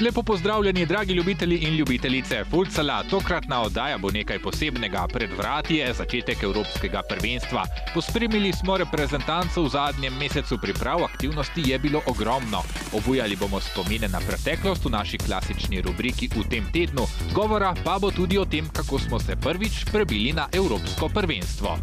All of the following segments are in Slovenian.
Lepo pozdravljeni, dragi ljubitelji in ljubitelice futsala. Tokratna oddaja bo nekaj posebnega. Pred vrati je začetek evropskega prvenstva. Pospremili smo reprezentanco v zadnjem mesecu priprav, aktivnosti je bilo ogromno. Obujali bomo spomine na preteklost v naši klasični rubriki v tem tednu. Govora pa bo tudi o tem, kako smo se prvič prebili na evropsko prvenstvo.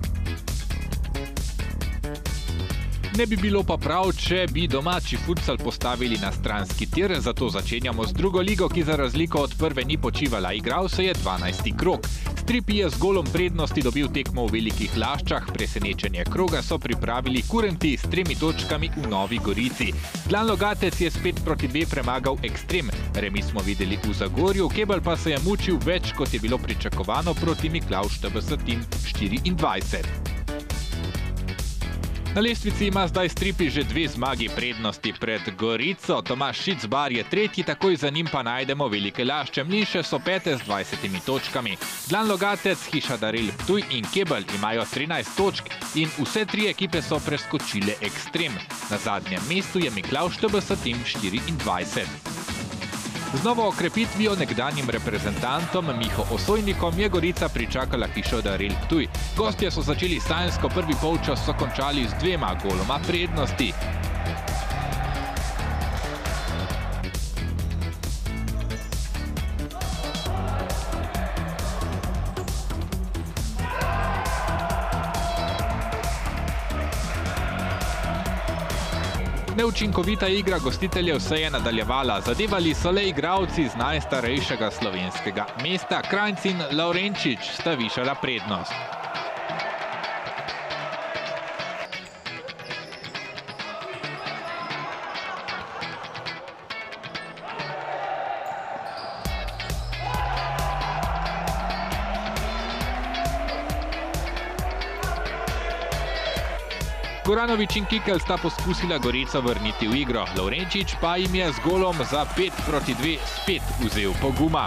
Ne bi bilo pa prav, če bi domači futsal postavili na stranski tir, zato začenjamo z drugo ligo, ki za razliko od prve ni počivala. Igral se je 12. krog. Stripi je z golom prednosti dobil tekmo v Velikih Laščah, presenečenje kroga so pripravili Kurenti s 3 točkami v Novi Gorici. Klan Logatec je 5-2 premagal Ekstrem. Remi smo videli v Zagorju, Kebel pa se je mučil več, kot je bilo pričakovano proti Miklavž TBS Tim 24. Na lestvici ima zdaj Stripi že 2 zmagi prednosti pred Gorico. Tomaž Šicbar je 3, takoj za njim pa najdemo Velike Lašče. Mlinše so 5 z 20 točkami. Klan Logatec, Hiša Darel Ptuj in Kebel imajo 13 točk in vse 3 ekipe so preskočile Ekstrem. Na zadnjem mestu je Miklavž TBS Tim 24. Z novo okrepitvijo nekdanjim reprezentantom Miho Osojnikom je Gorica pričakala Hišo Darel Ptuj. Gostje so začeli sanjsko, prvi polčas so končali z 2 goloma prednosti. Neučinkovita igra gostiteljev se je nadaljevala. Zadevali so le igralci z najstarejšega slovenskega mesta. Krajnc in Lavrenčič sta višala prednost. Goranovič in Kikel sta poskusila Gorico vrniti v igro. Lavrenčič pa jim je z golom za 5-2 spet vzel poguma.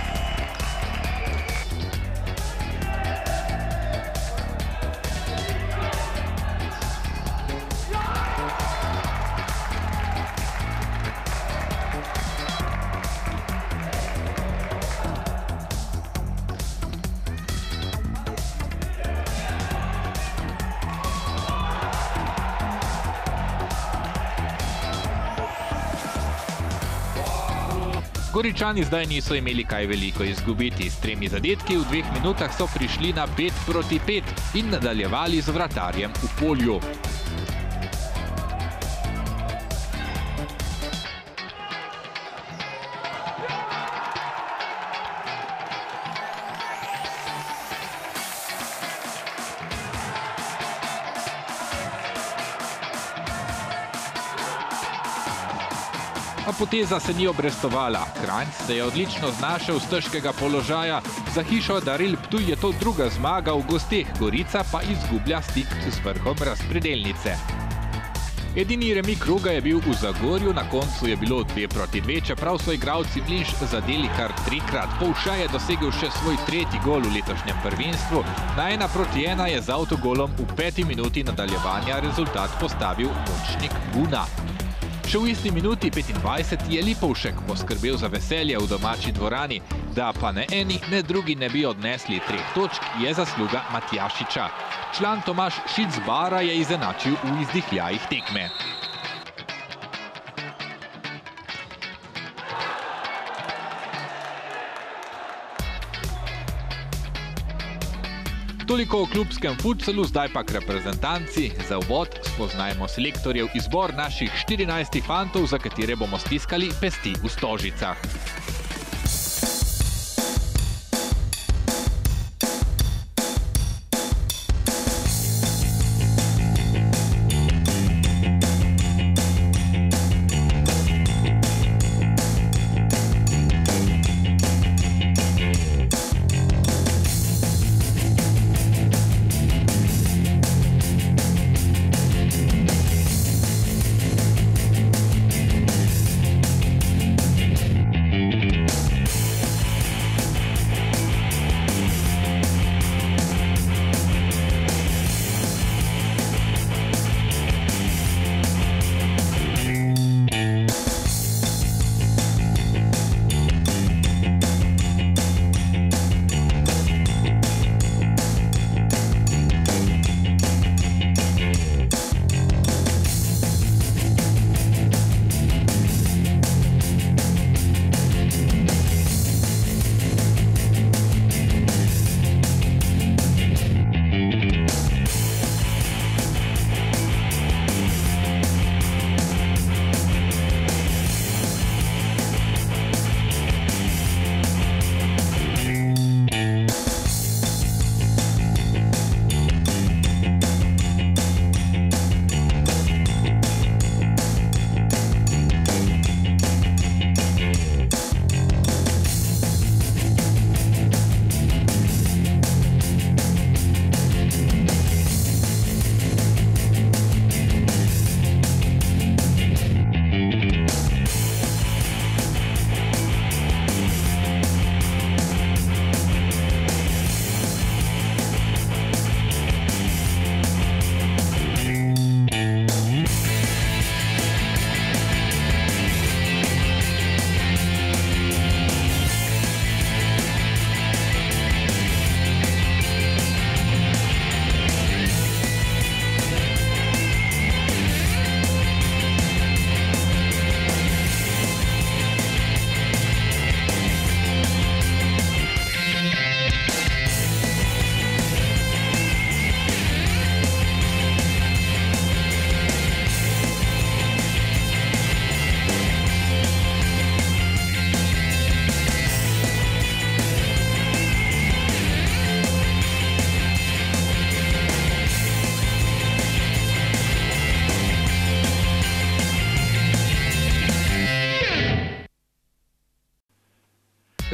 Goričani zdaj niso imeli kaj veliko izgubiti. S 3 zadetki v 2 minutah so prišli na 5-5 in nadaljevali z vratarjem v polju. A poteza se ni obrestovala. Krajnc se je odlično znašel z težkega položaja. Za Hišo Darel Ptuj je to 2. zmaga v gosteh, Gorica pa izgublja stik z vrhom razpredelnice. Edini remi kroga je bil v Zagorju, na koncu je bilo 2-2, čeprav so igralci Mlinš zadeli kar 3-krat. Polša je dosegel še svoj 3. gol v letošnjem prvenstvu. Na 1-1 je z avtogolom v 5. minuti nadaljevanja rezultat postavil močnik Buna. Še v isti minuti 25 je Lipovšek poskrbel za veselje v domači dvorani. Da pa ne eni, ne drugi ne bi odnesli 3 točk, je zasluga Matjašiča. Član Tomaž Šicbara je izenačil v izdihljajih tekme. Toliko o klubskem futsalu, zdaj pa k reprezentanci. Za uvod spoznajmo selektorjev izbor naših 14 fantov, za katere bomo stiskali pesti v Stožicah.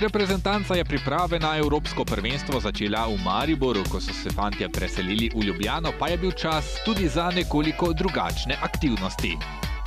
Reprezentanca je priprave na evropsko prvenstvo začela v Mariboru, ko so se fantje preselili v Ljubljano, pa je bil čas tudi za nekoliko drugačne aktivnosti.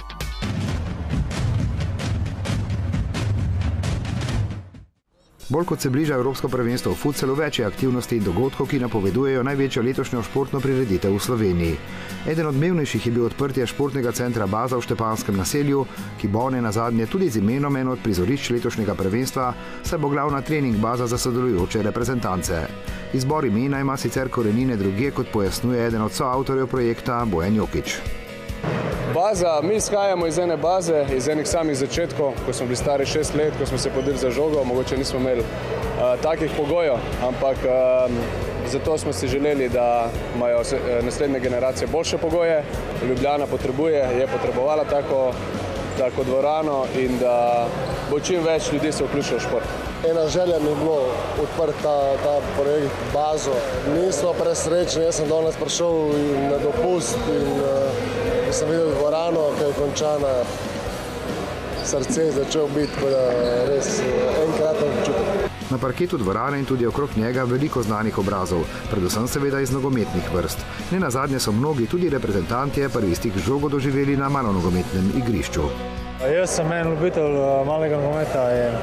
Bolj kot se bliža evropsko prvenstvo v futsalu, več je aktivnosti in dogodkov, ki napovedujejo največjo letošnjo športno prireditev v Sloveniji. Eden od odmevnejših je bil odprtje športnega centra Baza v Štepanskem naselju, ki bo nenazadnje tudi z imenom eno od prizorišč letošnjega prvenstva, saj bo glavna trening baza za sodelujoče reprezentance. Izbor imena ima sicer korenine drugje, kot pojasnjuje eden od soavtorjev projekta Bojan Jokić. Baza, mi izhajamo iz ene baze, iz enih samih začetkov, ko smo bili stari 6 let, ko smo se podili za žogo, mogoče nismo imeli takih pogojev, ampak zato smo si želeli, da imajo naslednje generacije boljše pogoje. Ljubljana je potrebovala tako dvorano in da bo čim več ljudi se vključilo v šport. Ena želja mi je bilo odprti ta projekt Bazo. Nismo presrečni, jaz sem danes prišel na dopust in sem videl dvorano, ki je končana, srce je začel biti, tako da res enkraten občutek. Na parketu dvorane in tudi okrog njega veliko znanih obrazov, predvsem seveda iz nogometnih vrst. Nenazadnje so mnogi, tudi reprezentantje, prvi stik z žogo doživeli na malonogometnem igrišču. Jaz sem en ljubitelj malega nogometa in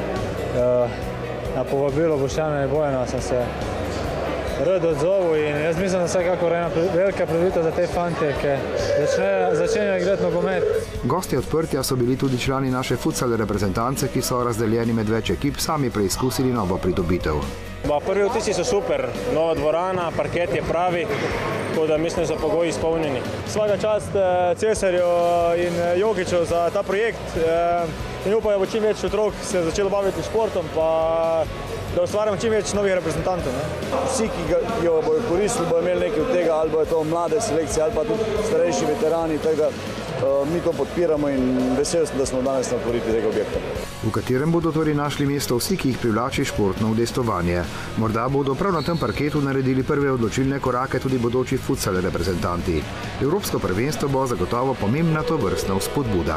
na povabilo Boštjana in Bojana sem se rad odzval in jaz mislim, da vsekakor ena velika pridobitev za te fante, ki začenjajo igrati nogomet. Gostje odprtja so bili tudi člani naše futsal reprezentance, ki so razdeljeni med več ekip sami preizkusili novo pridobitev. Prvi vtisi so super, nova dvorana, parket je pravi, tako da mislim, da so pogoji izpolnjeni. Svaka čast Cesarju in Jokiću za ta projekt in upam, da bo čim več otrok se začelo baviti športom, pa da ustvarjamo čim več novih reprezentantov. Vsi, ki jo bojo koristili, bojo imeli nekaj od tega, ali bojo to mlade selekcije, ali pa tudi starejši veterani, tako da mi to podpiramo in vesel sem, da smo danes na otvoritvi tega objekta. V katerem bodo torej našli mesto vsi, ki jih privlači športno udejstvovanje. Morda bodo prav na tem parketu naredili prve odločilne korake tudi bodoči futsal reprezentanti. Evropsko prvenstvo bo zagotovo pomembna tovrstna vzpodbuda.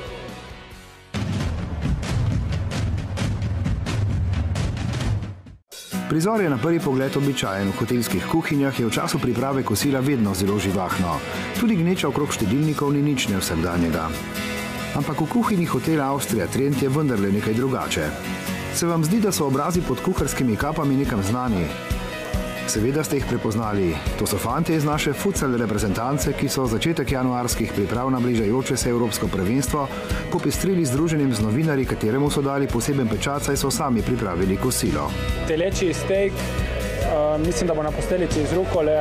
Prizor je na prvi pogled običajen. V hotelskih kuhinjah je v času priprave kosila vedno zelo živahno. Tudi gneča okrog štedilnikov ni nič nevsakdanjega. Ampak v kuhinji hotela Avstrija Trent je vendarle nekaj drugače. Se vam zdi, da so obrazi pod kuharskimi kapami nekam znani? Seveda ste jih prepoznali. To so fantje iz naše futsal reprezentance, ki so začetek januarskih priprav na bližajoče se evropsko prvenstvo popestrili z druženjem z novinarji, kateremu so dali poseben pečat, saj so sami pripravili kosilo. Telečji steak, mislim, da bo na posteljici iz rukole,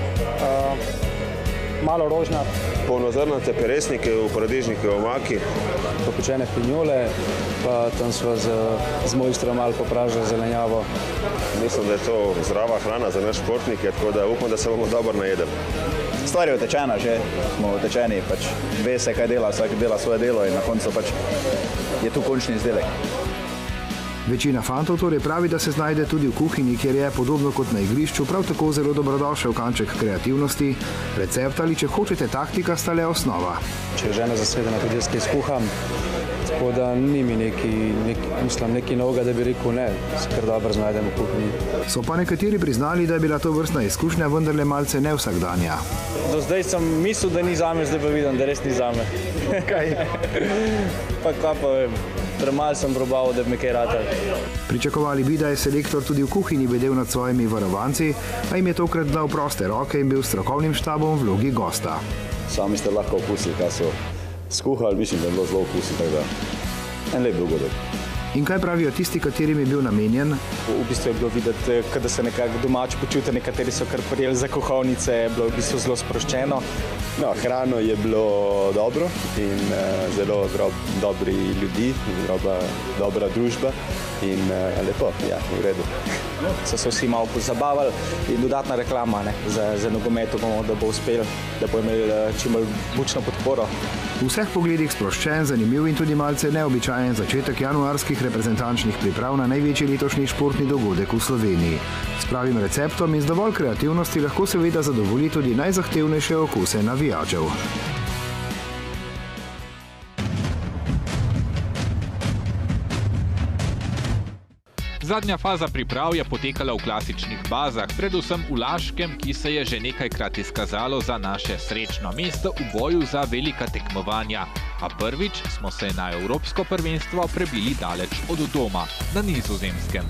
malo rožnat. Polnozrnate peresnike v paradižnike v omaki. Popečene pinjole, pa tam smo z mojstrom malo popražili zelenjavo. Mislim, da je to zdrava hrana za naš športnike, tako da upam, da se bomo dobro najedli. Stvar je utečena že, smo utečeni, pač ve se, kaj dela, vsak dela svoje delo in na koncu pač je tu končni izdelek. Večina fantov torej pravi, da se znajde tudi v kuhinji, kjer je, podobno kot na igrišču, prav tako zelo dobrodošel kanček kreativnosti. Recept ali, če hočete, taktika sta le osnova. Če je žena zasedena, tudi jaz kaj skuham, tako da ni mi nekaj novega, da bi rekel ne, se kar dobro znajdem v kuhinji. So pa nekateri priznali, da je bila to vrstna izkušnja vendarle malce nevsakdanja. Do zdaj sem mislil, da ni zame, zdaj pa vidim, da res ni zame. Kaj? Pa kaj pa vem. Premalo sem probal, da bi mi kaj ratali. Pričakovali bi, da je selektor tudi v kuhinji bedel nad svojimi varovanci, a jim je tokrat dal proste roke in bil s strokovnim štabom v vlogi gosta. Sami ste lahko okusili, kaj so skuhali, mislim, da je bilo zelo okusno, tako da en lep dogodek. In kaj pravijo tisti, katerim je bil namenjen? V bistvu je bilo videti, da se nekako domač počutijo, nekateri so kar prijeli za kuhalnice, je bilo v bistvu zelo sproščeno. No, hrano je bilo dobro in zelo dobri ljudi, dobra družba in lepo, ja, v redu. So se vsi malo pozabavali in dodatna reklama za nogomet, da bo uspel, da bo imeli čim bolj bučno podporo. V vseh pogledih sproščen, zanimiv in tudi malce neobičajen začetek januarskih reprezentančnih priprav na največji letošnji športni dogodek v Sloveniji. S pravim receptom in z dovolj kreativnosti lahko seveda zadovolji tudi najzahtevnejše okuse navijačev. Zadnja faza priprav je potekala v klasičnih bazah, predvsem v Laškem, ki se je že nekajkrat izkazalo za naše srečno mesto v boju za velika tekmovanja. A prvič smo se na evropsko prvenstvo prebili daleč od doma, na Nizozemskem.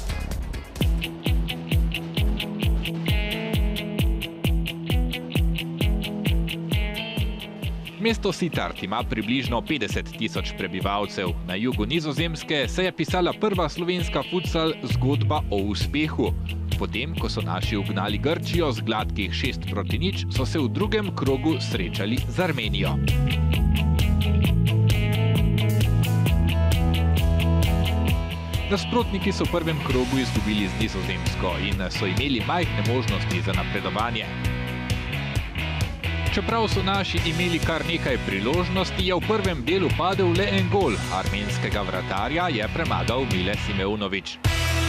Mesto Sittard ima približno 50 000 prebivalcev. Na jugu Nizozemske se je pisala prva slovenska futsal zgodba o uspehu. Potem, ko so naši ugnali Grčijo z gladkih 6-0, so se v drugem krogu srečali z Armenijo. Nasprotniki so v prvem krogu izgubili z Nizozemsko in so imeli majhne možnosti za napredovanje. Čeprav so naši imeli kar nekaj priložnosti, je v prvem delu padel le en gol. Armenskega vratarja je premagal Mile Simeunović.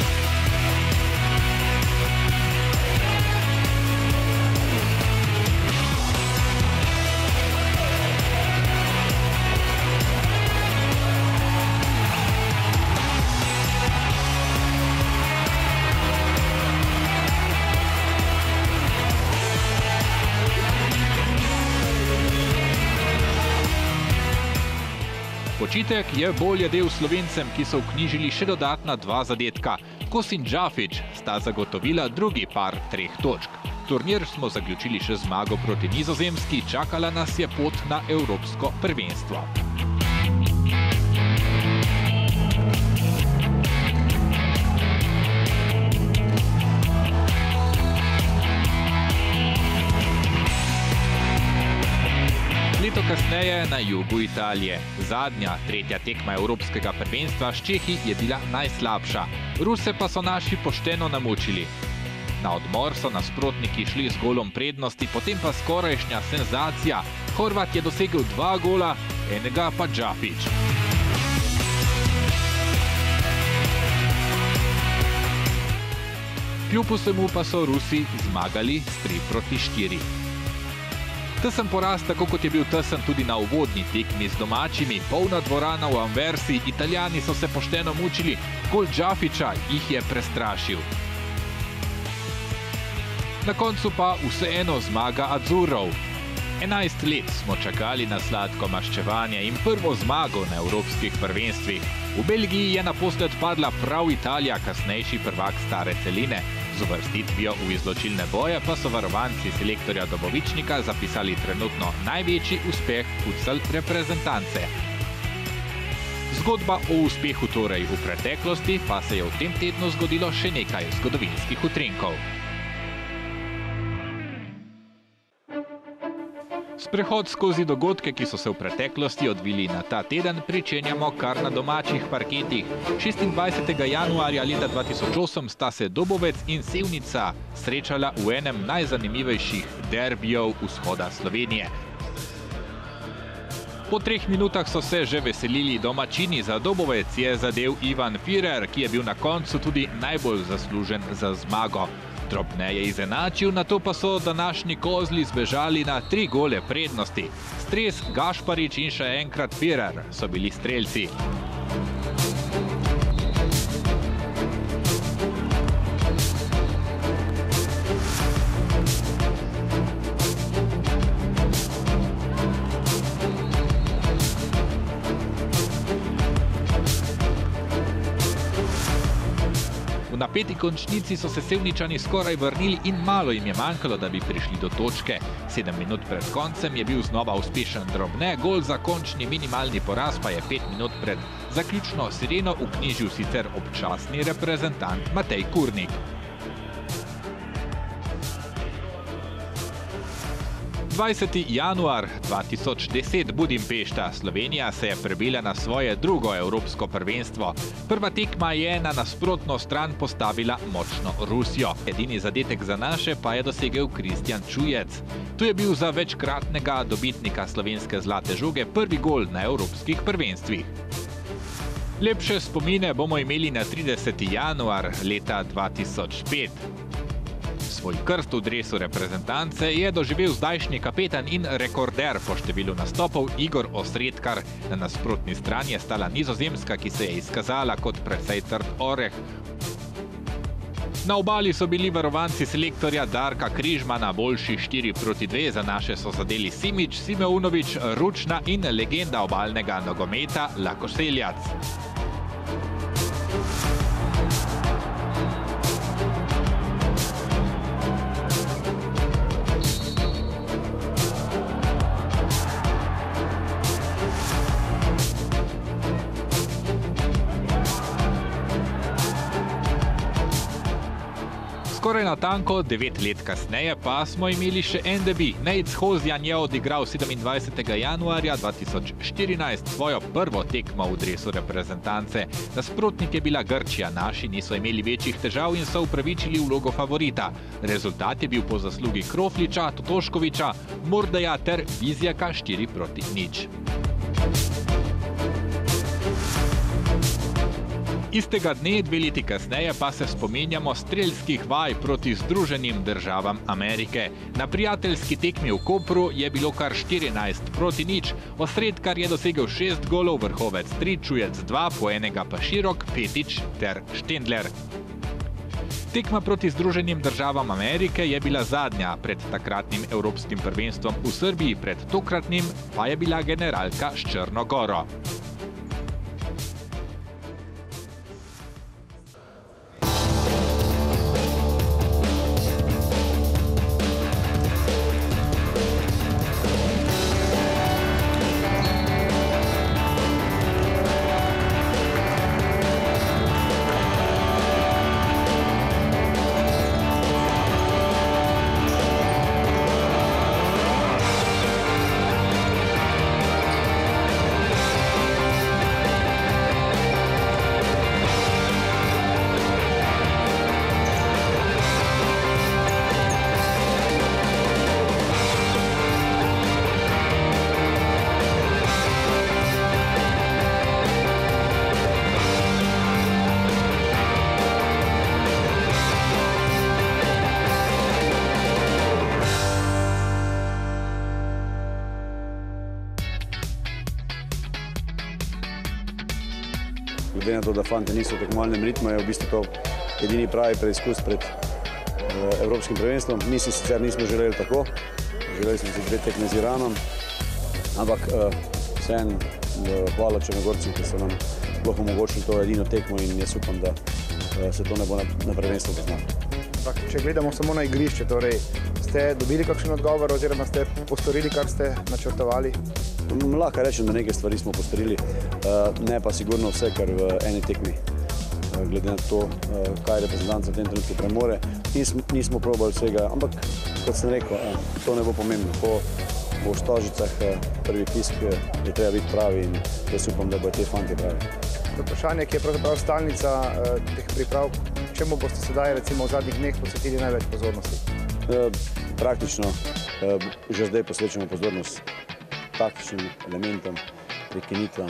Počitek je bolje del Slovencem, ki so vknjižili še dodatna 2 zadetka. Kos in Džafić sta zagotovila drugi par 3 točk. Turnir smo zaključili še zmago proti Nizozemski, čakala nas je pot na evropsko prvenstvo. Leto kasneje na jugu Italije. Zadnja, 3. tekma evropskega prvenstva s Čehi je bila najslabša. Ruse pa so naši pošteno namučili. Na odmor so nasprotniki šli z golom prednosti, potem pa skorajšnja senzacija. Horvat je dosegel 2 gola, enega pa Džafić. Kljub vsemu pa so Rusi zmagali s 3-4. Tesen poraz, tako kot je bil tesen tudi na uvodni tekmi z domačimi, polna dvorana v Anversi, Italijani so se pošteno mučili, gol Džafića jih je prestrašil. Na koncu pa vseeno zmaga Azzurrov. 11 let smo čakali na sladko maščevanje in prvo zmago na evropskih prvenstvih. V Belgiji je naposled padla prav Italija, kasnejši prvak stare celine. Z uvrstitvijo v izločilne boje pa so varovanci selektorja Dobovičnika zapisali trenutno največji uspeh futsal reprezentance. Zgodba o uspehu torej v preteklosti, pa se je v tem tednu zgodilo še nekaj zgodovinskih utrinkov. Sprehod skozi dogodke, ki so se v preteklosti odvili na ta teden, pričenjamo kar na domačih parketih. 26. januarja leta 2008 sta se Dobovec in Sevnica srečala v enem najzanimivejših derbijev vzhoda Slovenije. Po 3 minutah so se že veselili domačini, za Dobovec je zadel Ivan Firer, ki je bil na koncu tudi najbolj zaslužen za zmago. Drobneje izenačil, nato pa so današnji kozli zbežali na 3 gole prednosti. Stres, Gašparič in še enkrat Firer so bili strelci. V napeti končnici so se Sevničani skoraj vrnili in malo jim je manjkalo, da bi prišli do točke. 7 minut pred koncem je bil znova uspešen Drobne, gol za končni minimalni poraz pa je 5 minut pred zaključno sireno vknjižil sicer občasni reprezentant Matej Kurnik. 20. januar 2010, Budimpešta. Slovenija se je prebila na svoje drugo evropsko prvenstvo. Prva tekma je na nasprotno stran postavila močno Rusijo. Edini zadetek za naše pa je dosegel Kristjan Čujec. To je bil za večkratnega dobitnika slovenske zlate žoge prvi gol na evropskih prvenstvih. Lepše spomine bomo imeli na 30. januar leta 2005. Svoj krst v dresu reprezentance je doživel zdajšnji kapetan in rekorder po številu nastopov Igor Osredkar. Na nasprotni strani je stala Nizozemska, ki se je izkazala kot precej trd oreh. Na obali so bili varovanci selektorja Darka Križmana boljši 4-2, za naše so zadeli Simič, Simeunovič, Ručna in legenda obalnega nogometa Lako Seljac. Skoraj natanko 9 let kasneje pa smo imeli še en debi. Nejc Hozjan je odigral 27. januarja 2014 svojo prvo tekmo v dresu reprezentance. Nasprotnik je bila Grčija, naši niso imeli večjih težav in so upravičili vlogo favorita. Rezultat je bil po zaslugi Krofliča, Totoškoviča, Mordeja ter Vizjaka 4-0. Istega dne, 2 leti kasneje, pa se spominjamo strelskih vaj proti Združenim državam Amerike. Na prijateljski tekmi v Kopru je bilo kar 14-0. Osredkar je dosegel 6 golov, Vrhovec 3, Čujec 2, po enega pa Širok, Petič ter Štendler. Tekma proti Združenim državam Amerike je bila zadnja pred takratnim evropskim prvenstvom v Srbiji, pred tokratnim pa je bila generalka s Črno Goro. Glede na to, da fanti niso v tekmovalnem ritmu, je v bistvu to edini pravi preizkus pred evropskim prvenstvom. Mi si sicer nismo želeli tako, želeli smo si 2 tekme z Iranom, ampak vseeno hvala Črnogorcem, ki so nam sploh omogočili to edino tekmo in jaz upam, da se to ne bo na prvenstvu poznalo. Če gledamo samo na igrišče, torej ste dobili kakšen odgovor oziroma ste postorili, kar ste načrtovali? Lahko rečem, da nekaj stvari smo postorili, ne pa sigurno vse, kar v eni tekmi. Glede na to, kaj reprezentanca v tem trenutku premore, nismo probali vsega, ampak kot sem rekel, to ne bo pomembno. Po Stožicah prvi pisk je treba biti pravi in jaz upam, da bodo te fanti pravi. Vprašanje, ki je pravzaprav stalnica teh priprav, čemu boste sedaj recimo v zadnjih dneh posvetili največ pozornosti? Praktično že zdaj posvečamo pozornost taktičnim elementom, prekinitvam,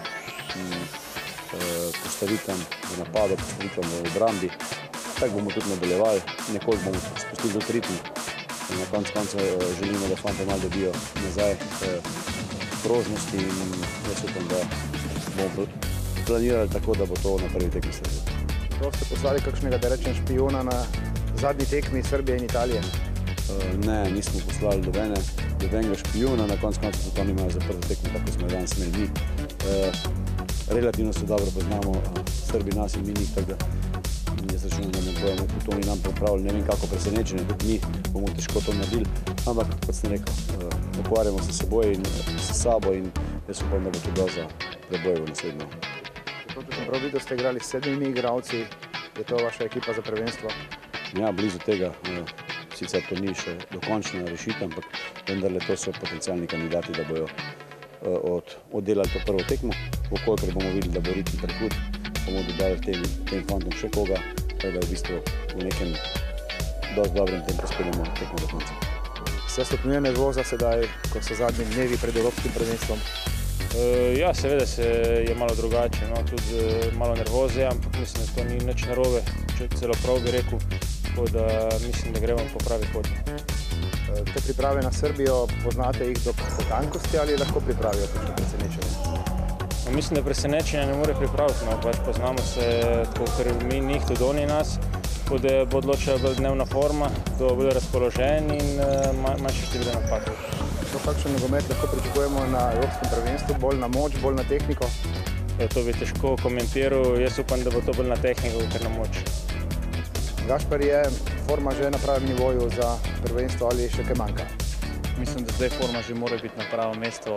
postavitvam v napadu, postavitvam v obrambi. Tako bomo tudi nadaljevali, nekoliko bomo spustili do ritmu. Na koncu želimo, da fanti malo dobijo nazaj prožnosti in jaz upam, da bomo planirali tako, da bo to na prvi tekmi Srbije. To ste poslali kakšnega, da rečem, špijona na zadnji tekmi Srbije in Italije? Ne, nismo poslali dobenega špijuna, na koncu tudi oni imajo zaprto tekmo, tako smo jo danes imeli mi. Relativno se dobro poznamo, Srbi nas in mi njih, tako da jaz računam, da ne bojo tudi oni nam pripravili, ne vem kako presenečenje, tudi mi bomo težko to naredili, ampak kot sem rekel, ukvarjamo se s seboj in s sabo in jaz upam, da bo to dovolj za preboj v naslednjo. Če sem prav videl, ste igrali s 7 igralci, je to vaša ekipa za prvenstvo? Ja, blizu tega. Sicer to ni še dokončna rešitev, ampak vendarle to so potencialni kandidati, da bojo oddelali to prvo tekmo. Vkolikor bomo videli, da bo ritem prehud, bomo dodali tem fantom še koga, tako da v bistvu v nekem dosti dobrem tempu speljamo tekmo do konca. Se stopnjuje nervoza sedaj, ko so zadnji dnevi pred evropskim prvenstvom? Ja, seveda se je malo drugače, tudi malo nervoze, ampak mislim, da to ni nič narobe, če celo prav bi rekel. Tako da mislim, da gremo po pravi poti. Te priprave na Srbijo, poznate jih do tankosti ali lahko pripravijo kakšno presenečenje? Mislim, da presenečenja ne more pripraviti, pač poznamo se tako, ker mi njih tudi oni nas. bo odločila dnevna forma, kdo bo razpoložen in manjše število napakov. Kakšen nogomet lahko pričakujemo na evropskem prvenstvu? Bolj na moč, bolj na tehniko? To bi težko komentiral, jaz upam, da bo to bolj na tehniko, kot na moč. Gašper, je forma že na pravem nivoju za prvenstvo ali še kaj manjka? Mislim, da zdaj forma že mora biti na pravem mestu.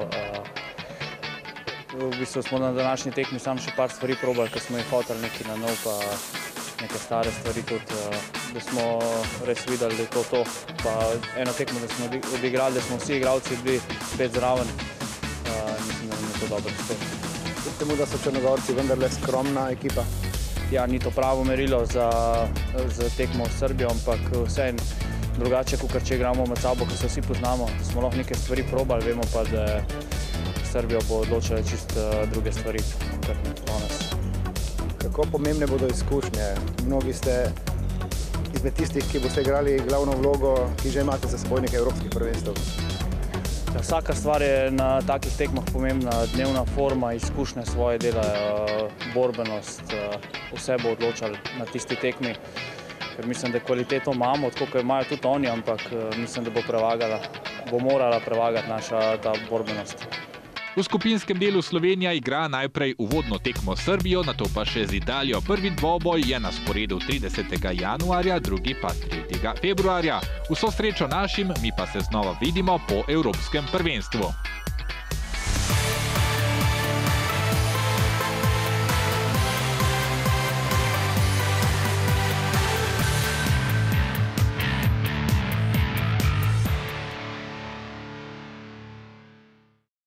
V bistvu smo na današnji tekmi samo še par stvari probali, ker smo jih hoteli nekaj na nov, pa neke stare stvari tudi, da smo res videli, da je to. Pa eno tekmo, da smo odigrali, da smo vsi igralci bili spet zraven. Mislim, da nam je to dobro uspelo. Kljub temu, da so Črnogorci vendarle skromna ekipa? Ja, ni to pravo merilo za tekmo v Srbijo, ampak vseeno drugače, kot če igramo med sabo, ker se vsi poznamo, da smo lahko neke stvari probali, vemo pa, da Srbijo bo odločila čisto druge stvari, kot danes. Kako pomembne bodo izkušnje? Mnogi ste izmed tistih, ki boste igrali glavno vlogo, ki že imate za seboj nekaj evropskih prvenstev. Vsaka stvar je na takih tekmah pomembna, dnevna forma, izkušnje svoje dela, borbenost, vse bo odločalo na tisti tekmi. Ker mislim, da kvaliteto imamo, tako kot imajo tudi oni, ampak mislim, da bo morala prevagati naša ta borbenost. V skupinskem delu Slovenija igra najprej uvodno tekmo s Srbijo, nato pa še z Italijo. Prvi dvoboj je na sporedu 30. januarja, drugi pa 3. februarja. Vso srečo našim, mi pa se znova vidimo po evropskem prvenstvu.